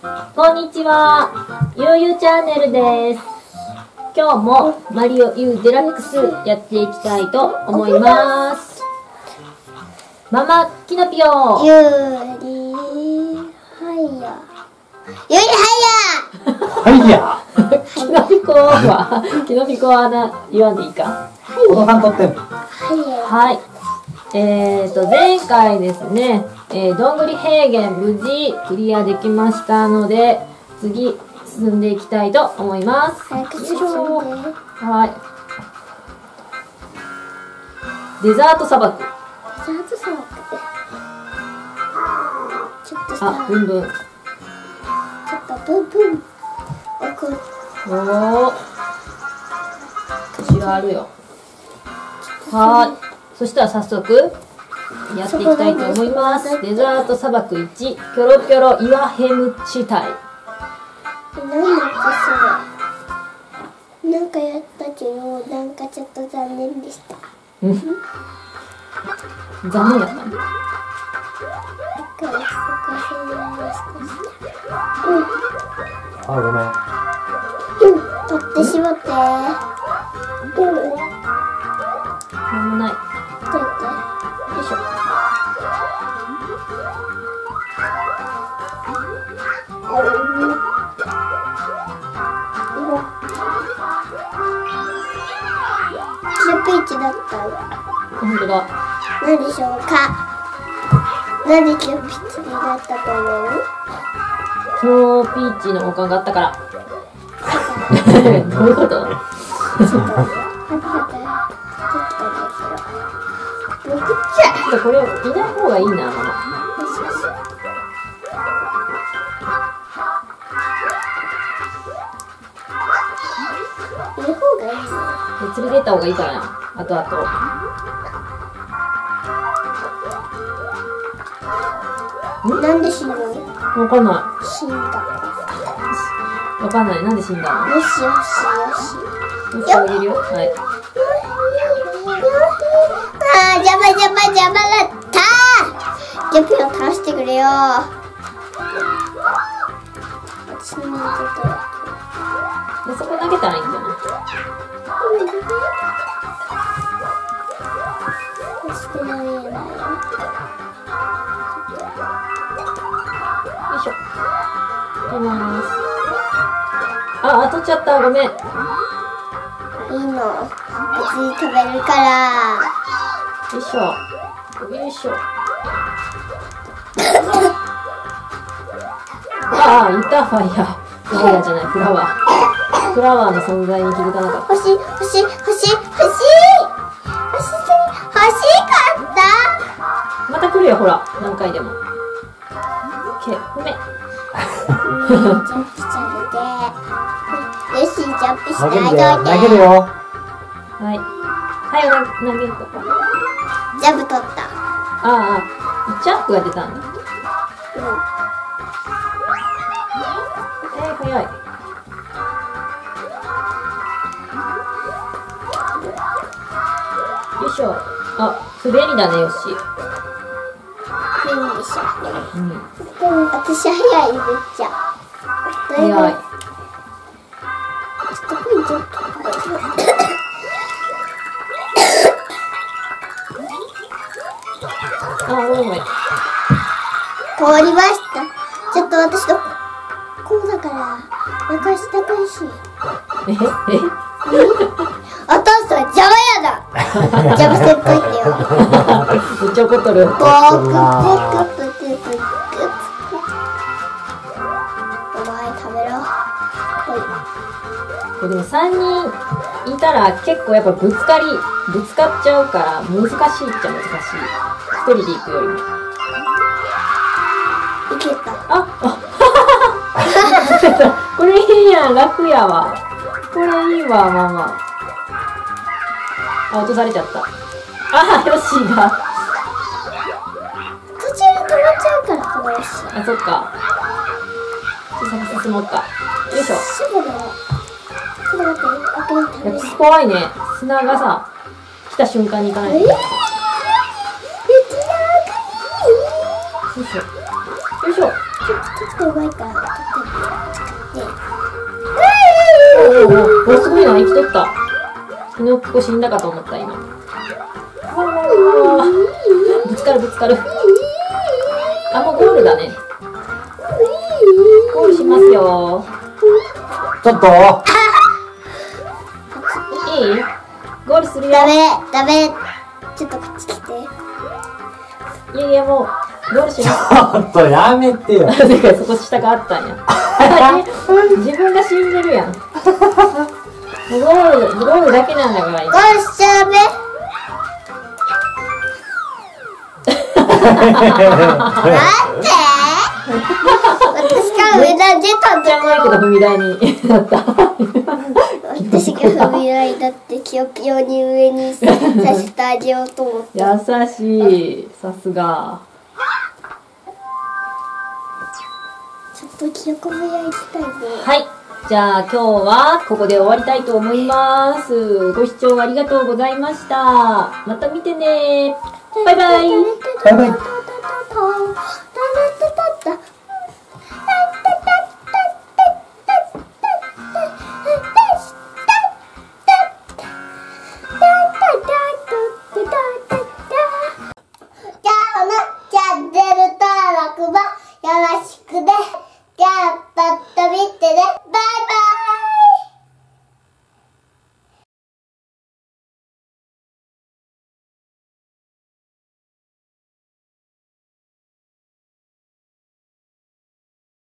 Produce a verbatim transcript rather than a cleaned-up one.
こんにちは、ゆうゆうチャンネルです。今日もマリオ U デラックスやっていきたいと思います。ママキノピオ。 ゆりはや。ゆりははいや。 キノピコはキノピコはな言わんでいいか。 お父さん撮ってんの。 はい。えーと前回ですね、えー、どんぐり平原無事クリアできましたので、次進んでいきたいと思います。 早く進んで。 はい。デザート砂漠。 デザート砂漠。ちょっとさ、 あ、ブンブン。 ちょっとブンブン。奥。 おお。後ろあるよ。はーい。そしたら早速やっていきたいと思います。デザート砂漠いち、キョロキョロ岩ヘム地帯。 なんだっけそれ。なんかやったけど、なんかちょっと残念でした。 うん。残念やったね。 一回動かせない少し。 あ、ごめん。 うん。取ってしまって。うん。 なんもない。 取って。 よいしょ。 キルピーチだったの。 本当だ。 何でしょうか。なんでキルピーチになったと思う？ スノーピーチのおかんがあったから。どういうこと？ ちょっと待って。僕じゃ。 ちょっとこれいない方がいいな、ママ。 いる方がいいね。 連れてった方がいいからな。あとあと。 なんで死ぬの？ わかんな死んだ。 い。わかんない。なんで死んだの？ よしよしよし。 よし、あげるよ。はい。 あー、邪魔邪魔邪魔だったー。ギャピを倒してくれよ。私の右手と。 で、そこ投げたらいいんじゃない？ そして投げないよ。 よいしょ。取ります。あ、取っちゃった。ごめん。よいいの。別に食べるから。 いしょ。よいしょ。ああ、いた、ファイヤー。ファイヤーじゃない、フラワー。フラワーの存在に気づかなかった。 欲しい欲しい欲しい欲しい欲しい欲しかったまた来るよ、ほら。何回でも。オッケー、ごめん。 ジャンプしちゃうで。よし、ジャンプしないといて。 投げるよ。投げるよ。 はい。はい、投げるとこ。 ジャブ取った。 ああ、ジャンプが出たんだ。 うん。 えー、早い。よいしょ。あ、滑りだね、よし。 いいんでしょ。 うん。 でも私早いめっちゃ。 早い。 ちょっとこれちょっと。 あ、ごめんごめん。 通りました。ちょっと私のこうだから任したくいし。 ええお父さん邪魔やだ。ジャブせんといてよ。 めっちゃ怒っとる。 ボークペクプテプクお前食べろ。ほい。 これでもさんにんいたら結構やっぱぶつかり、ぶつかっちゃうから難しいっちゃ難しい。一人で行くよりも。 いけた。 あ、あ、これいいやん、楽やわ。これいいわ、ママ。あ、落とされちゃった。あ、ヨッシーが。 途中で止まっちゃうからこのよし。 あ、そっか。ちょっと先進もうか。よいしょ。 すぐだよ。ちょっと待って、開けるために。 いや、怖いね。砂がさ、来た瞬間に行かないと。 えー、めっちゃ長い。 よいしょ。よいしょ。 くてうまいから取っておおお、すごいな、生きとった。キノピコ死んだかと思った今。ぶつかるぶつかる。あ、もうゴールだね。ゴールしますよ。 ちょっといい？ゴールするよ。 ダメダメ。ちょっとこっち来て。 いやいや、もうゴールしちます。 ょっとやめてよ。 てかそこ下があったんや。自分が死んでるやん。ゴール、ゴールだけなんだからゴ今。 ールしちゃダメ。なんで？私が上段出たんじゃないけど踏み台になった。 私が踏み台だってキヨピヨに上にさせてあげようと思って。 優しい、さすが。 ちょっとキヨコ部屋行きたいね。 はい。じゃあ今日はここで終わりたいと思います。ご視聴ありがとうございました。また見てね。バイバイ。 バイバイ。